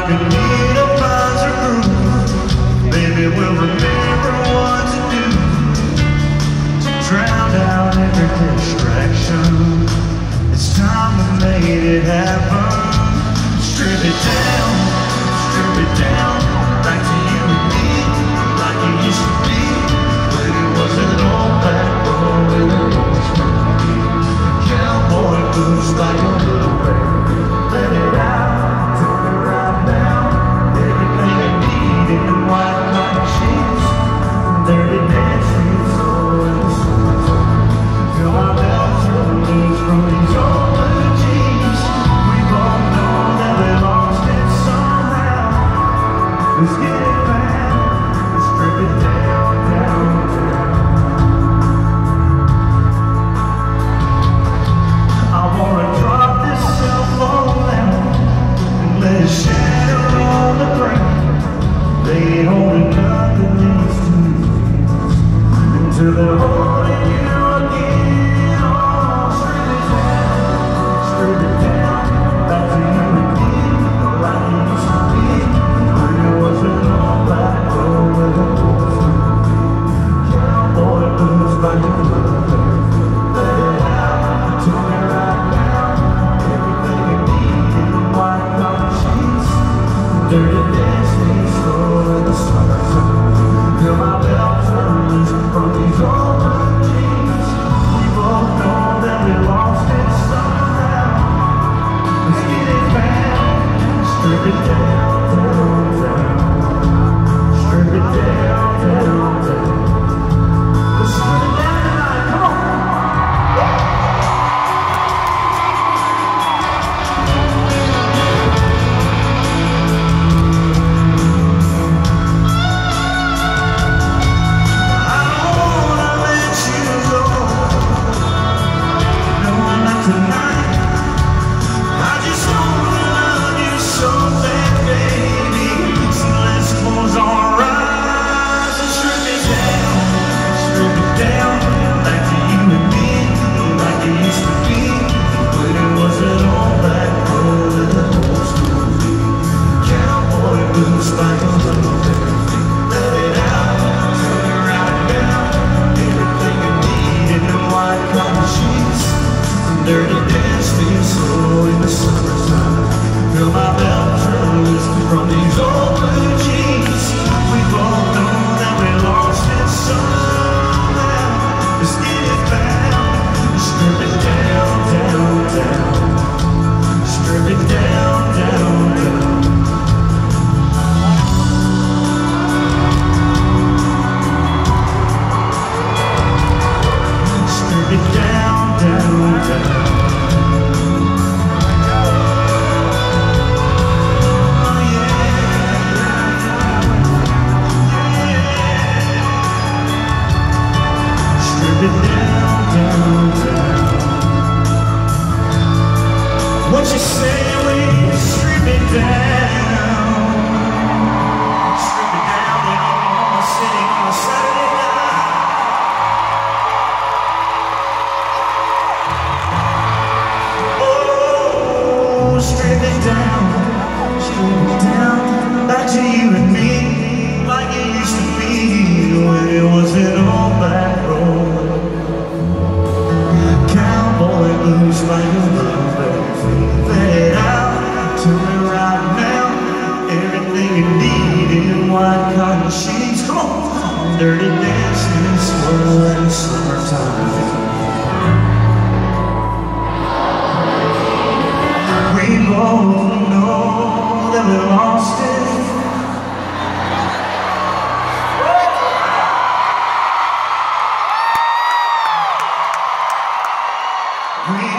like a needle finds a groove. Baby, we'll remember what to do to drown out every distraction. It's time we made it happen. Strip it down, back to you and me, like it used to be. But it wasn't all that road. Cowboy blues like a little baby. Let it out, turn it right now. Everything I need in the white cotton sheets, dirty dancing soul in the summertime. Feel my bells release from these old blue jeans. We both know that we lost it somehow. Let's get it back, let's strip it down, down. I wanna drop this cell phone down and let it shatter on the ground. They ain't holding nothing these two until they're holding you again. Oh, strip it down, back to you again, like it used to be. When it wasn't all that road with a cowboy blues like a little baby. Let it out, turn it right now. Everything you need in the white cotton sheets, dirty dancing soul in the summertime. Feel my bells loose from these old blue jeans. We both know that we lost it somehow. Let's get it back, strip it down, down, down. Strip it down, down, down. Let's strip it down tonight, come on. I don't wanna let you go, no, not tonight. I just wanna love you so bad, baby. So let's close our eyes and strip it down, back to you and me, like it used to be. But it wasn't all that cold in the old school. Cowboy blues like a little baby. Let it out, turn it right now. Everything you need in the white cotton sheets, dirty dancing soul in the summertime. Feel my bells loose from these old blue jeans. We both know that we lost it somehow. Let's get it back, strip it down, down, down. Strip it down, down, down. Strip it down, down, down. Oh yeah, strip it down, down, down. What you say when you strip it down? Strip it down in Oklahoma City on a Saturday night. Oh, strip it down, back to you and me, like it used to be when it wasn't all that road. Cowboy blues like a little baby. Let it out, turn it right now. Everything you need in white cotton sheets. Come on, dirty